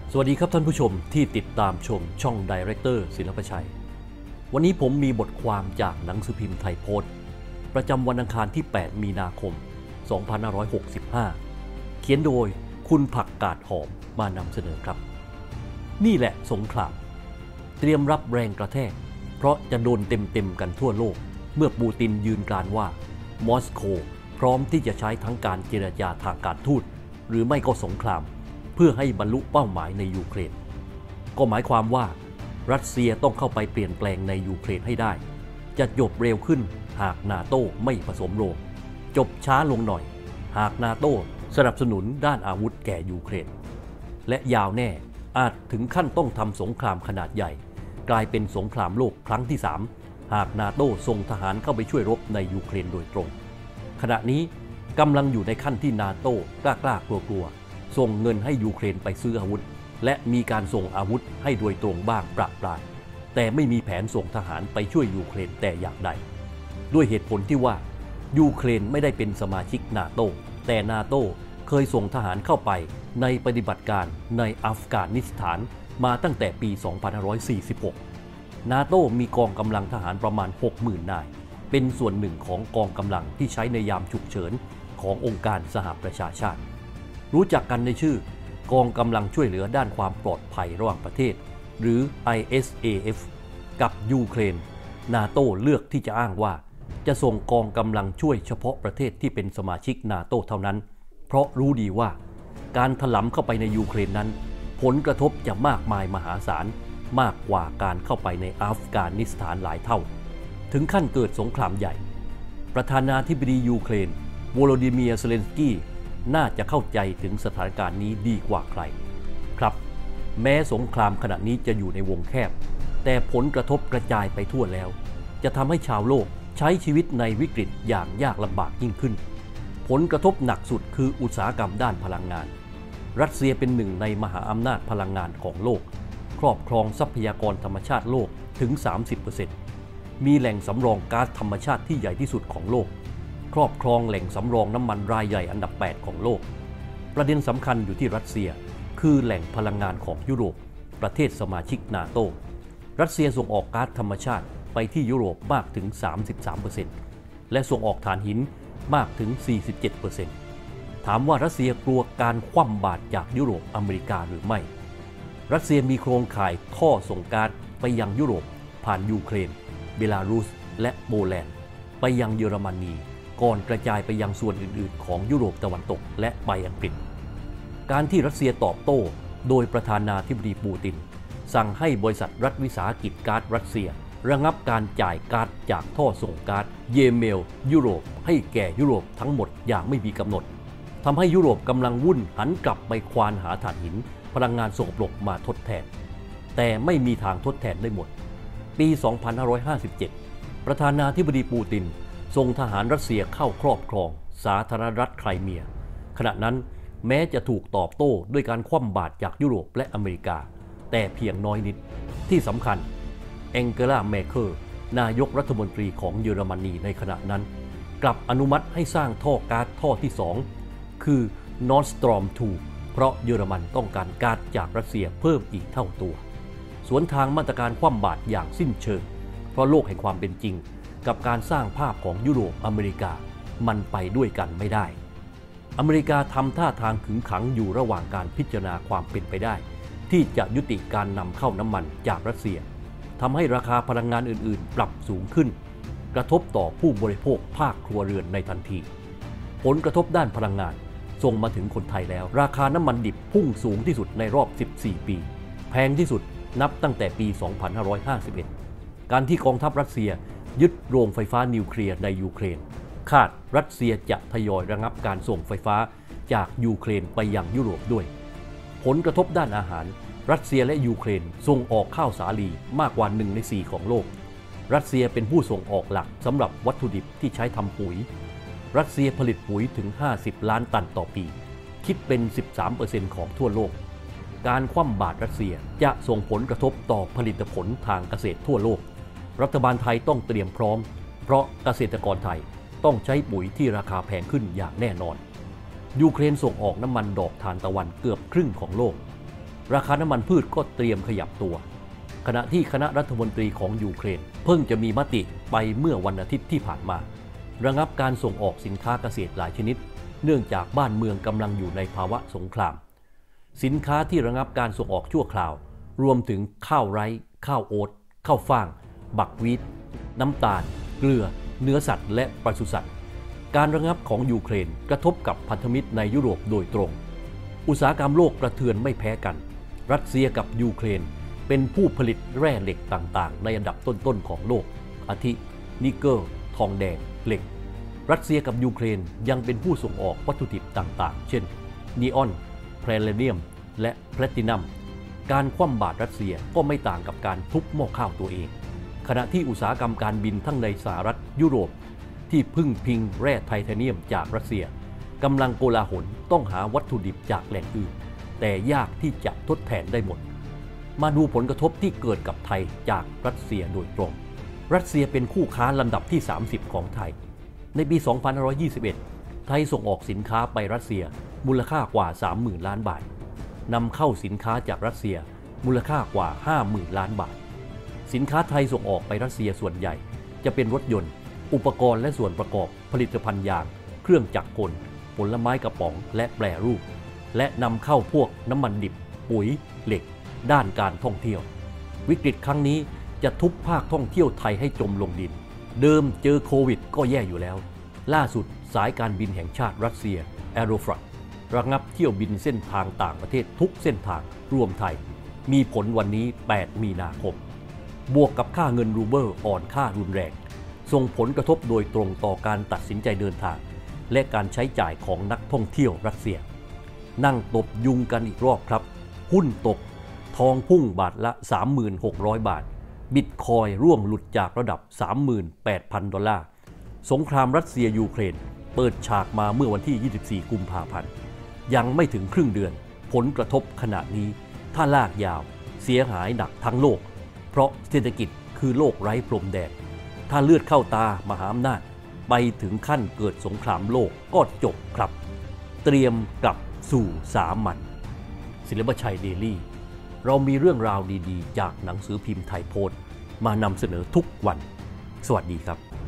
สวัสดีครับท่านผู้ชมที่ติดตามชมช่อง Director ศิลปชัยวันนี้ผมมีบทความจากหนังสือพิมพ์ไทยโพสต์ประจำวันอังคารที่ 8 มีนาคม 2565 เขียนโดยคุณผักกาดหอมมานำเสนอครับนี่แหละสงครามเตรียมรับแรงกระแทกเพราะจะโดนเต็มๆกันทั่วโลกเมื่อปูตินยืนกรานว่ามอสโกพร้อมที่จะใช้ทั้งการเจรจาทางการทูตหรือไม่ก็สงครามเพื่อให้บรรลุเป้าหมายในยูเครนก็หมายความว่ารัสเซียต้องเข้าไปเปลี่ยนแปลงในยูเครนให้ได้จะจบเร็วขึ้นหากนาโต้ไม่ผสมโรงจบช้าลงหน่อยหากนาโต้สนับสนุนด้านอาวุธแก่ยูเครนและยาวแน่อาจถึงขั้นต้องทำสงครามขนาดใหญ่กลายเป็นสงครามโลกครั้งที่3หากนาโต้ส่งทหารเข้าไปช่วยรบในยูเครนโดยตรงขณะนี้กำลังอยู่ในขั้นที่นาโต้กล้ากลัวส่งเงินให้ยูเครนไปซื้ออาวุธและมีการส่งอาวุธให้โดยตรงบ้างประปรายแต่ไม่มีแผนส่งทหารไปช่วยยูเครนแต่อย่างใดด้วยเหตุผลที่ว่ายูเครนไม่ได้เป็นสมาชิกนาโต้แต่นาโต้เคยส่งทหารเข้าไปในปฏิบัติการในอัฟกานิสถานมาตั้งแต่ปี 2546 นาโต้มีกองกำลังทหารประมาณ 60,000 นายเป็นส่วนหนึ่งของกองกำลังที่ใช้ในยามฉุกเฉินขององค์การสหประชาชาติรู้จักกันในชื่อกองกำลังช่วยเหลือด้านความปลอดภัยระหว่างประเทศหรือ ISAF กับยูเครนนาโต้เลือกที่จะอ้างว่าจะส่งกองกำลังช่วยเฉพาะประเทศที่เป็นสมาชิกนาโต้เท่านั้นเพราะรู้ดีว่าการถลำเข้าไปในยูเครนนั้นผลกระทบจะมากมายมหาศาลมากกว่าการเข้าไปในอัฟกานิสถานหลายเท่าถึงขั้นเกิดสงครามใหญ่ประธานาธิบดียูเครนโวโลดิเมียร์เซเลนสกี้น่าจะเข้าใจถึงสถานการณ์นี้ดีกว่าใครครับแม้สงครามขณะนี้จะอยู่ในวงแคบแต่ผลกระทบกระจายไปทั่วแล้วจะทำให้ชาวโลกใช้ชีวิตในวิกฤตอย่างยากลำบากยิ่งขึ้นผลกระทบหนักสุดคืออุตสาหกรรมด้านพลังงานรัสเซียเป็นหนึ่งในมหาอำนาจพลังงานของโลกครอบครองทรัพยากรธรรมชาติโลกถึง 30% มีแหล่งสำรองก๊าซธรรมชาติที่ใหญ่ที่สุดของโลกครอบครองแหล่งสำรองน้ำมันรายใหญ่อันดับ 8 ของโลกประเด็นสำคัญอยู่ที่รัสเซียคือแหล่งพลังงานของยุโรปประเทศสมาชิกนาโต้รัสเซียส่งออกก๊าซธรรมชาติไปที่ยุโรปมากถึง 33% และส่งออกถ่านหินมากถึง 47% ถามว่ารัสเซียกลัวการคว่ำบาตรจากยุโรปอเมริกาหรือไม่รัสเซียมีโครงข่ายท่อส่งก๊าซไปยังยุโรปผ่านยูเครนเบลารุสและโปแลนด์ไปยังเยอรมนีก่อนกระจายไปยังส่วนอื่นๆของยุโรปตะวันตกและไปอังกฤษการที่รัสเซียตอบโต้โดยประธานาธิบดีปูตินสั่งให้บริษัทรัฐวิสาหกิจก๊าซรัสเซียระงับการจ่ายก๊าซจากท่อส่งก๊าซเยเมลยุโรปให้แก่ยุโรปทั้งหมดอย่างไม่มีกำหนดทำให้ยุโรปกำลังวุ่นหันกลับไปควานหาถ่านหินพลังงานสกปรกมาทดแทนแต่ไม่มีทางทดแทนได้หมดปี 2557 ประธานาธิบดีปูตินส่งทหารรัสเซียเข้าครอบครองสาธารณรัฐไครเมียขณะนั้นแม้จะถูกตอบโต้ด้วยการคว่ำบาตรจากยุโรปและอเมริกาแต่เพียงน้อยนิดที่สำคัญแองเกลา เมอร์เคิลนายกรัฐมนตรีของเยอรมนีในขณะนั้นกลับอนุมัติให้สร้างท่อก๊าซท่อที่2คือ Nord Stream 2 เพราะเยอรมันต้องการก๊าซจากรัสเซียเพิ่มอีกเท่าตัวสวนทางมาตรการคว่ำบาตรอย่างสิ้นเชิงเพราะโลกแห่งความเป็นจริงกับการสร้างภาพของยุโรปอเมริกามันไปด้วยกันไม่ได้อเมริกาทำท่าทางขึงขังอยู่ระหว่างการพิจารณาความเป็นไปได้ที่จะยุติการนำเข้าน้ำมันจากรัสเซียทำให้ราคาพลังงานอื่นๆปรับสูงขึ้นกระทบต่อผู้บริโภคภาคครัวเรือนในทันทีผลกระทบด้านพลังงานส่งมาถึงคนไทยแล้วราคาน้ำมันดิบพุ่งสูงที่สุดในรอบ 14 ปีแพงที่สุดนับตั้งแต่ปี 2551 การที่กองทัพรัสเซียยึดโรงไฟฟ้านิวเคลียร์ในยูเครนคาดรัสเซียจะทยอยระงับการส่งไฟฟ้าจากยูเครนไปยังยุโรปด้วยผลกระทบด้านอาหารรัสเซียและยูเครนส่งออกข้าวสาลีมากกว่า1 ใน 4ของโลกรัสเซียเป็นผู้ส่งออกหลักสำหรับวัตถุดิบที่ใช้ทำปุ๋ยรัสเซียผลิตปุ๋ยถึง50 ล้านตันต่อปีคิดเป็น 13% ของทั่วโลกการคว่ำบาตรรัสเซียจะส่งผลกระทบต่อผลิตผลทางเกษตรทั่วโลกรัฐบาลไทยต้องเตรียมพร้อมเพราะเกษตรกรไทยต้องใช้ปุ๋ยที่ราคาแพงขึ้นอย่างแน่นอนยูเครนส่งออกน้ำมันดอกทานตะวันเกือบครึ่งของโลกราคาน้ำมันพืชก็เตรียมขยับตัวขณะที่คณะรัฐมนตรีของยูเครนเพิ่งจะมีมติไปเมื่อวันอาทิตย์ที่ผ่านมาระงับการส่งออกสินค้าเกษตรหลายชนิดเนื่องจากบ้านเมืองกำลังอยู่ในภาวะสงครามสินค้าที่ระงับการส่งออกชั่วคราวรวมถึงข้าวไรซ์ข้าวโอ๊ตข้าวฟ่างบักวีทน้ำตาลเกลือเนื้อสัตว์และปศุสัตว์การระงับของยูเครนกระทบกับพันธมิตรในยุโรปโดยตรงอุตสาหกรรมโลกกระเทือนไม่แพ้กันรัสเซียกับยูเครนเป็นผู้ผลิตแร่เหล็กต่างๆในอันดับต้นๆของโลกอาทินิกเกิลทองแดงเหล็กรัสเซียกับยูเครนยังเป็นผู้ส่งออกวัตถุดิบต่างๆเช่นนีออนแพลเนียมและแพลตินัมการคว่ำบาตรรัสเซียก็ไม่ต่างกับการทุบหม้อข้าวตัวเองขณะที่อุตสาหกรรมการบินทั้งในสหรัฐยุโรปที่พึ่งพิงแร่ไทเทเนียมจากรัสเซียกำลังโกลาหลต้องหาวัตถุดิบจากแหล่งอื่นแต่ยากที่จะทดแทนได้หมดมาดูผลกระทบที่เกิดกับไทยจากรัสเซียโดยตรงรัสเซียเป็นคู่ค้าลำดับที่30ของไทยในปี 2521 ไทยส่งออกสินค้าไปรัสเซียมูลค่ากว่า 30,000 ล้านบาทนำเข้าสินค้าจากรัสเซียมูลค่ากว่า 50,000 ล้านบาทสินค้าไทยส่งออกไปรัสเซียส่วนใหญ่จะเป็นรถยนต์อุปกรณ์และส่วนประกอบผลิตภัณฑ์ยางเครื่องจักรกลผลไม้กระป๋องและแปรรูปและนำเข้าพวกน้ำมันดิบปุ๋ยเหล็กด้านการท่องเที่ยววิกฤตครั้งนี้จะทุบภาคท่องเที่ยวไทยให้จมลงดินเดิมเจอโควิดก็แย่อยู่แล้วล่าสุดสายการบินแห่งชาติรัสเซียแอโรฟลัตระงับเที่ยวบินเส้นทางต่างประเทศทุกเส้นทางรวมไทยมีผลวันนี้ 8 มีนาคมบวกกับค่าเงินรูเบิลอ่อนค่ารุนแรงส่งผลกระทบโดยตรงต่อการตัดสินใจเดินทางและการใช้จ่ายของนักท่องเที่ยวรัสเซียนั่งตบยุงกันอีกรอบครับหุ้นตกทองพุ่งบาทละ 3,600 บาทบิตคอยร่วงหลุดจากระดับ 38,000 ดอลลาร์สงครามรัสเซียยูเครนเปิดฉากมาเมื่อวันที่ 24 กุมภาพันธ์ยังไม่ถึงครึ่งเดือนผลกระทบขนาดนี้ถ้าลากยาวเสียหายหนักทั้งโลกเพราะเศรษฐกิจคือโลกไร้พรมแดนถ้าเลือดเข้าตามหาอำนาจไปถึงขั้นเกิดสงครามโลกก็จบครับเตรียมกลับสู่สามัญศิลปชัยเดลี่เรามีเรื่องราวดีๆจากหนังสือพิมพ์ไทยโพสต์มานำเสนอทุกวันสวัสดีครับ